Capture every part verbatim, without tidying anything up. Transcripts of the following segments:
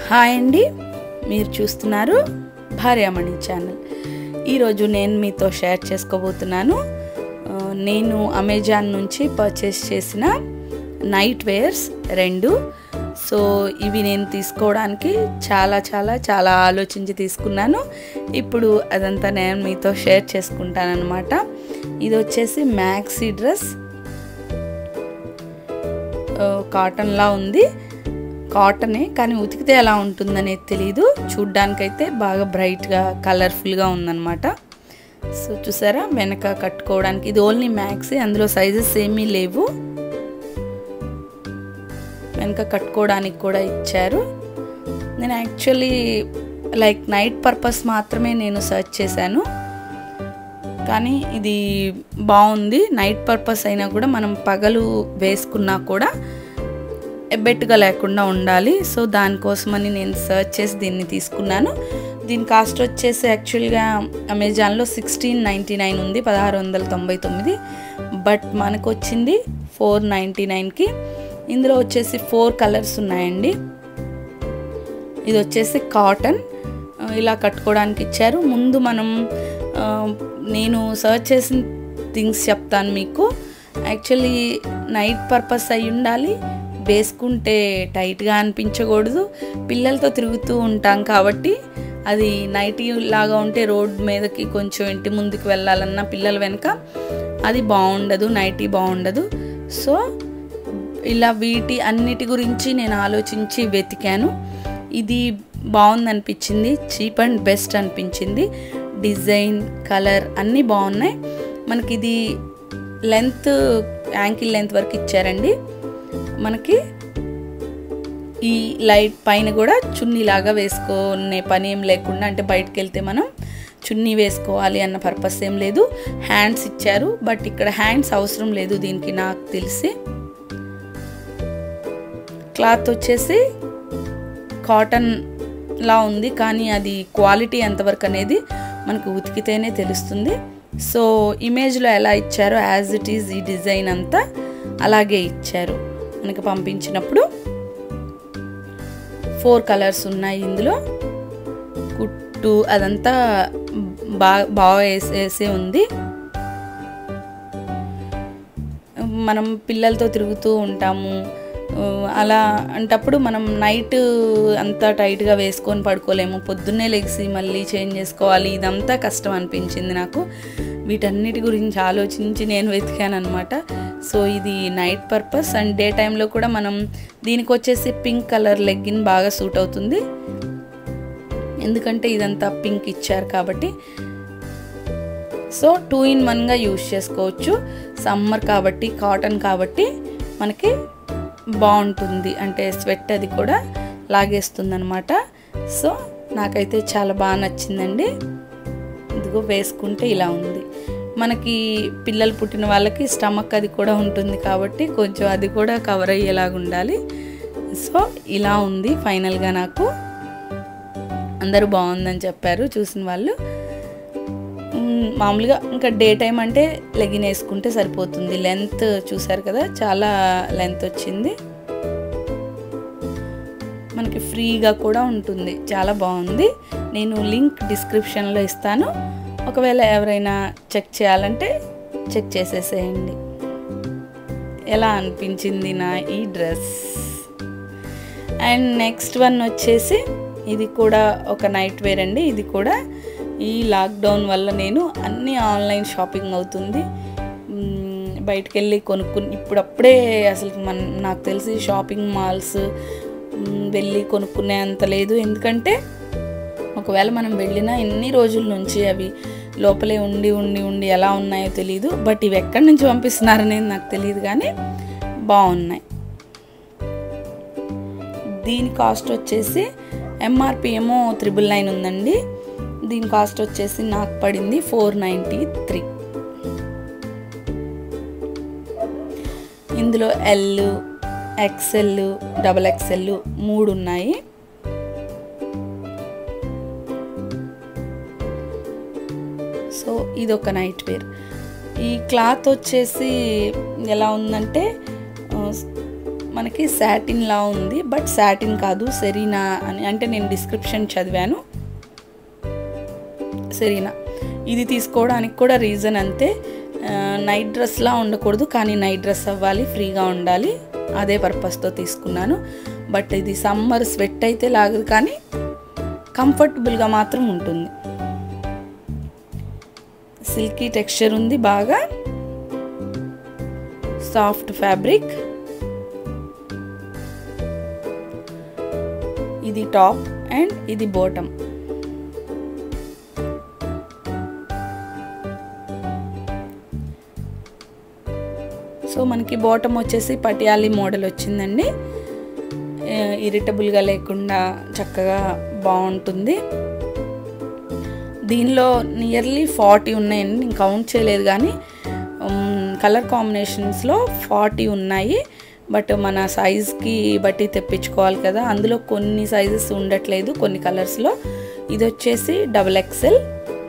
Hi అండి, మీరు చూస్తున్నారు భార్యామణి ఛానల్. ఈరోజు నేను మీతో షేర్ చేసుకోబోతున్నాను. నేను అమెజాన్ నుంచి పర్చేస్ చేసిన నైట్ వేర్స్ రెండు. సో ఇవి నేను తీసుకోవడానికి చాలా చాలా చాలా ఆలోచించి తీసుకున్నాను. ఇప్పుడు అదంతా నేను మీతో షేర్ చేసుకుంటాను అన్నమాట. ఇది వచ్చేసి మ్యాక్సీ డ్రెస్, కాటన్లా ఉంది. కాటనే కానీ ఉతికితే ఎలా ఉంటుందనేది తెలీదు. చూడ్డానికైతే బాగా బ్రైట్గా కలర్ఫుల్గా ఉందన్నమాట. సో చూసారా, వెనక కట్టుకోవడానికి ఇది ఓన్లీ మ్యాక్సీ, అందులో సైజెస్ ఏమీ లేవు. వెనక కట్టుకోవడానికి కూడా ఇచ్చారు. నేను యాక్చువల్లీ లైక్ నైట్ పర్పస్ మాత్రమే నేను సెర్చ్ చేశాను, కానీ ఇది బాగుంది. నైట్ పర్పస్ అయినా కూడా మనం పగలు వేసుకున్నా కూడా ఎబ్బెట్టుగా లేకుండా ఉండాలి. సో దానికోసమని నేను సెర్చ్ చేసి దీన్ని తీసుకున్నాను. దీని కాస్ట్ వచ్చేసి యాక్చువల్గా అమెజాన్లో సిక్స్టీన్ నైంటీ నైన్ ఉంది, పదహారు వందల తొంభై తొమ్మిది. బట్ మనకు వచ్చింది ఫోర్ నైంటీ నైన్కి. ఇందులో వచ్చేసి ఫోర్ కలర్స్ ఉన్నాయండి. ఇది వచ్చేసి కాటన్, ఇలా కట్టుకోవడానికి ఇచ్చారు. ముందు మనం నేను సర్చ్ చేసిన థింగ్స్ చెప్తాను మీకు. యాక్చువల్లీ నైట్ పర్పస్ అయి ఉండాలి, వేసుకుంటే టైట్గా అనిపించకూడదు. పిల్లలతో తిరుగుతూ ఉంటాం కాబట్టి అది నైటీ లాగా ఉంటే రోడ్ మీదకి కొంచెం ఇంటి ముందుకు వెళ్ళాలన్నా పిల్లల వెనుక అది బాగుండదు, నైటీ బాగుండదు. సో ఇలా వీటి అన్నిటి గురించి నేను ఆలోచించి వెతికాను. ఇది బాగుందనిపించింది, చీప్ అండ్ బెస్ట్ అనిపించింది. డిజైన్, కలర్ అన్నీ బాగున్నాయి. మనకి ఇది లెంత్ యాంకిల్ లెంత్ వరకు ఇచ్చారండి. మనకి ఈ లైట్ పైన కూడా చున్నీలాగా వేసుకునే పని ఏం లేకుండా, అంటే బయటకు వెళ్తే మనం చున్నీ వేసుకోవాలి అన్న పర్పస్ ఏం లేదు. హ్యాండ్స్ ఇచ్చారు, బట్ ఇక్కడ హ్యాండ్స్ అవసరం లేదు దీనికి నాకు తెలిసి. క్లాత్ వచ్చేసి కాటన్ లా ఉంది, కానీ అది క్వాలిటీ ఎంతవరకు అనేది మనకు ఉతికితేనే తెలుస్తుంది. సో ఇమేజ్లో ఎలా ఇచ్చారో యాజ్ ఇట్ ఈజ్ ఈ డిజైన్ అంతా అలాగే ఇచ్చారు. మనకి పంపించినప్పుడు ఫోర్ కలర్స్ ఉన్నాయి ఇందులో. కుట్టు అదంతా బాగా బాగా వేసే ఉంది. మనం పిల్లలతో తిరుగుతూ ఉంటాము, అలా అంటప్పుడు మనం నైట్ అంతా టైట్గా వేసుకొని పడుకోలేము. పొద్దున్నే లెగిసి మళ్ళీ చేంజ్ చేసుకోవాలి, ఇదంతా కష్టం అనిపించింది నాకు. వీటన్నిటి గురించి ఆలోచించి నేను వెతికాను అనమాట. సో ఇది నైట్ పర్పస్ అండ్ డే టైంలో కూడా మనం దీనికి వచ్చేసి పింక్ కలర్ లెగ్గిన్ బాగా సూట్ అవుతుంది, ఎందుకంటే ఇదంతా పింక్ ఇచ్చారు కాబట్టి. సో టూ ఇన్ వన్గా యూజ్ చేసుకోవచ్చు. సమ్మర్ కాబట్టి, కాటన్ కాబట్టి మనకి బాగుంటుంది, అంటే స్వెట్ అది కూడా లాగేస్తుంది అనమాట. సో నాకైతే చాలా బాగా నచ్చిందండి. ఇదిగో వేసుకుంటే ఇలా ఉంది. మనకి పిల్లలు పుట్టిన వాళ్ళకి స్టమక్ అది కూడా ఉంటుంది కాబట్టి కొంచెం అది కూడా కవర్ అయ్యేలాగా ఉండాలి. సో ఇలా ఉంది ఫైనల్గా. నాకు అందరూ బాగుందని చెప్పారు చూసిన వాళ్ళు. మామూలుగా ఇంకా డే టైం అంటే లెగిన్ వేసుకుంటే సరిపోతుంది. లెంత్ చూసారు కదా, చాలా లెంత్ వచ్చింది. మనకి ఫ్రీగా కూడా ఉంటుంది, చాలా బాగుంది. నేను లింక్ డిస్క్రిప్షన్లో ఇస్తాను, ఒకవేళ ఎవరైనా చెక్ చేయాలంటే చెక్ చేసేసేయండి. ఎలా అనిపించింది నా ఈ డ్రెస్. అండ్ నెక్స్ట్ వన్ వచ్చేసి ఇది కూడా ఒక నైట్ వేర్ అండి. ఇది కూడా ఈ లాక్డౌన్ వల్ల నేను అన్నీ ఆన్లైన్ షాపింగ్ అవుతుంది. బయటికి వెళ్ళి కొనుక్కుని ఇప్పుడప్పుడే అసలు మన నాకు తెలిసి షాపింగ్ మాల్స్ వెళ్ళి కొనుక్కునే అంత లేదు. ఎందుకంటే ఒకవేళ మనం వెళ్ళినా ఎన్ని రోజుల నుంచి అవి లోపలే ఉండి ఉండి ఉండి ఎలా ఉన్నాయో తెలియదు. బట్ ఇవి ఎక్కడి నుంచి పంపిస్తున్నారనేది నాకు తెలియదు, కానీ బాగున్నాయి. దీని కాస్ట్ వచ్చేసి ఎంఆర్పి ఏమో త్రిబుల్ నైన్ ఉందండి. దీని కాస్ట్ వచ్చేసి నాకు పడింది ఫోర్ నైంటీ త్రీ. ఇందులో ఎల్, ఎక్స్ఎల్, డబల్ ఎక్స్ఎల్ మూడు ఉన్నాయి. సో ఇది ఒక నైట్ వేర్. ఈ క్లాత్ వచ్చేసి ఎలా ఉందంటే మనకి సాటిన్ లా ఉంది, బట్ సాటిన్ కాదు, సెరీనా అని, అంటే నేను డిస్క్రిప్షన్ చదివాను, సెరీనా. ఇది తీసుకోవడానికి కూడా రీజన్ అంతే, నైట్ డ్రెస్లా ఉండకూడదు కానీ నైట్ డ్రెస్ అవ్వాలి, ఫ్రీగా ఉండాలి, అదే పర్పస్తో తీసుకున్నాను. బట్ ఇది సమ్మర్ స్వెట్ అయితే లాగదు కానీ కంఫర్టబుల్గా మాత్రం ఉంటుంది. సిల్కీ టెక్స్చర్ ఉంది, బాగా సాఫ్ట్ ఫ్యాబ్రిక్. ఇది టాప్ అండ్ ఇది బాటమ్. సో మనకి బాటమ్ వచ్చేసి పటియాలి మోడల్ వచ్చిందండి, ఇరిటబుల్గా లేకుండా చక్కగా బాగుంటుంది. దీనిలో నియర్లీ ఫార్టీ ఉన్నాయండి, నేను కౌంట్ చేయలేదు కానీ కలర్ కాంబినేషన్స్లో ఫార్టీ ఉన్నాయి. బట్ మన సైజ్కి బట్టి తెప్పించుకోవాలి కదా, అందులో కొన్ని సైజెస్ ఉండట్లేదు కొన్ని కలర్స్లో. ఇది వచ్చేసి డబుల్ ఎక్సెల్,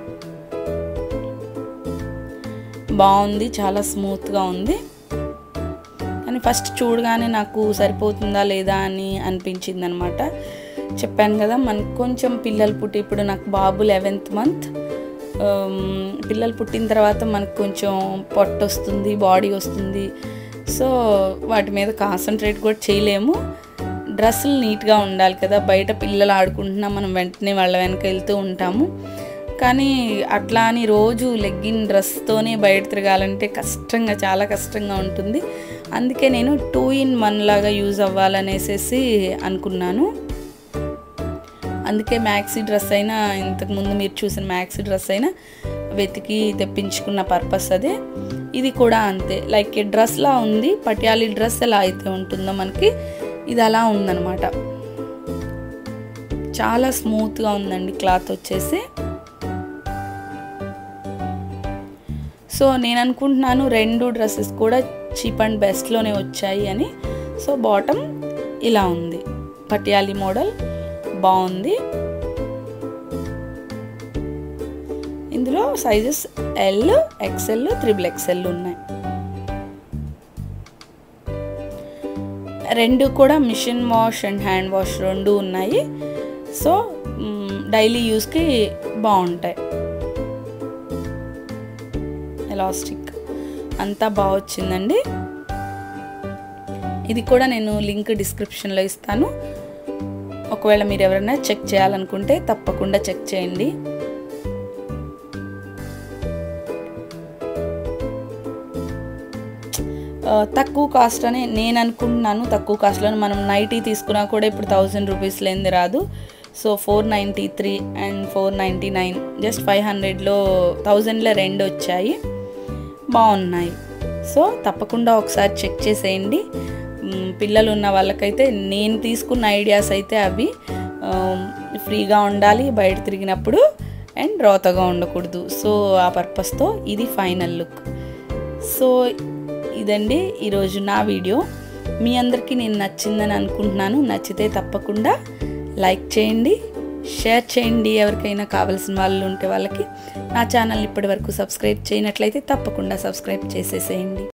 బాగుంది, చాలా స్మూత్గా ఉంది. కానీ ఫస్ట్ చూడగానే నాకు సరిపోతుందా లేదా అని అనిపించింది అనమాట. చెప్పాను కదా మనకు కొంచెం పిల్లలు పుట్టి, ఇప్పుడు నాకు బాబు లెవెన్త్ మంత్, పిల్లలు పుట్టిన తర్వాత మనకు కొంచెం పొట్ట వస్తుంది, బాడీ వస్తుంది. సో వాటి మీద కాన్సన్ట్రేట్ కూడా చేయలేము. డ్రెస్సులు నీట్గా ఉండాలి కదా, బయట పిల్లలు ఆడుకుంటున్నా మనం వెంటనే వాళ్ళ వెనక వెళ్తూ ఉంటాము. కానీ అట్లా అని రోజు లెగ్గిన్ డ్రెస్తోనే బయట తిరగాలంటే కష్టంగా, చాలా కష్టంగా ఉంటుంది. అందుకే నేను టూ ఇన్ వన్ లాగా యూజ్ అవ్వాలనేసేసి అనుకున్నాను. అందుకే మ్యాక్సీ డ్రెస్ అయినా, ఇంతకుముందు మీరు చూసిన మ్యాక్సీ డ్రెస్ అయినా వెతికి తెప్పించుకున్న పర్పస్ అదే. ఇది కూడా అంతే, లైక్ డ్రెస్లా ఉంది, పటియాలి డ్రెస్ ఎలా అయితే ఉంటుందో మనకి ఇది అలా ఉందన్నమాట. చాలా స్మూత్గా ఉందండి క్లాత్ వచ్చేసి. సో నేను అనుకుంటున్నాను రెండు డ్రెస్సెస్ కూడా చీప్ అండ్ బెస్ట్లోనే వచ్చాయి అని. సో బాటమ్ ఇలా ఉంది, పటియాలి మోడల్, బాగుంది. ఇందులో sizes L, XL, triple XL ఉన్నాయి. రెండు కూడా machine wash and hand wash రెండు ఉన్నాయి. సో డైలీ యూస్కి బాగుంటాయి. ఎలాస్టిక్ అంతా బాగా వచ్చిందండి. ఇది కూడా నేను లింక్ డిస్క్రిప్షన్లో ఇస్తాను, ఒకవేళ మీరు ఎవరైనా చెక్ చేయాలనుకుంటే తప్పకుండా చెక్ చేయండి. తక్కువ కాస్ట్ అని నేను అనుకుంటున్నాను. తక్కువ కాస్ట్లో మనం నైటీ తీసుకున్నా కూడా ఇప్పుడు థౌజండ్ రూపీస్ లేనిది రాదు. So four ninety three and four ninety nine just five హండ్రెడ్లో థౌజండ్లో రెండు వచ్చాయి, బాగున్నాయి. సో తప్పకుండా ఒకసారి చెక్ చేసేయండి. పిల్లలు ఉన్న వాళ్ళకైతే నేను తీసుకున్న ఐడియాస్ అయితే అవి, ఫ్రీగా ఉండాలి బయట తిరిగినప్పుడు అండ్ రోతగా ఉండకూడదు. సో ఆ పర్పస్తో ఇది ఫైనల్ లుక్. సో ఇదండి ఈరోజు నా వీడియో. మీ అందరికీ నేను నచ్చిందని అనుకుంటున్నాను. నచ్చితే తప్పకుండా లైక్ చేయండి, షేర్ చేయండి. ఎవరికైనా కావాల్సిన వాళ్ళు ఉంటే వాళ్ళకి. నా ఛానల్ ఇప్పటి వరకు సబ్స్క్రైబ్ చేయనట్లయితే తప్పకుండా సబ్స్క్రైబ్ చేసేసేయండి.